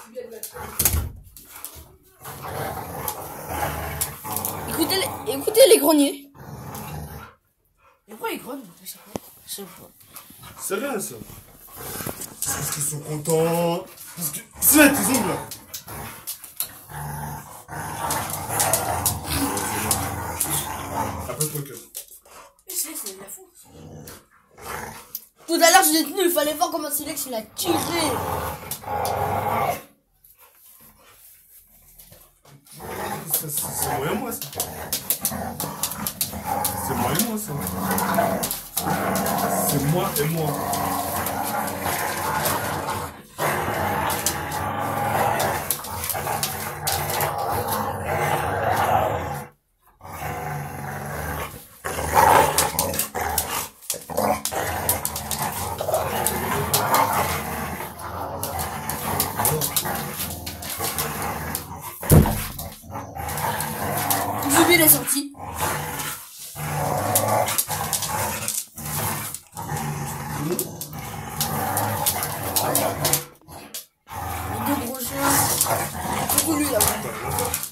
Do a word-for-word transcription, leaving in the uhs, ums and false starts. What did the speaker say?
Écoutez les, écoutez les greniers. Mais pourquoi ils grognent? Je sais pas. Je sais pas. C'est rien ça. C'est parce qu'ils sont contents. Parce que. C'est tes ongles là. Après toi, cœur. Mais c'est c'est de la fou. Tout à l'heure je l'ai tenu, il fallait voir comment Silex il a tiré. Ça, C'est c'est moi et moi ça. C'est moi et moi ça. C'est moi et moi. Zubi il est sorti. Les deux gros chiens. Beaucoup lui là.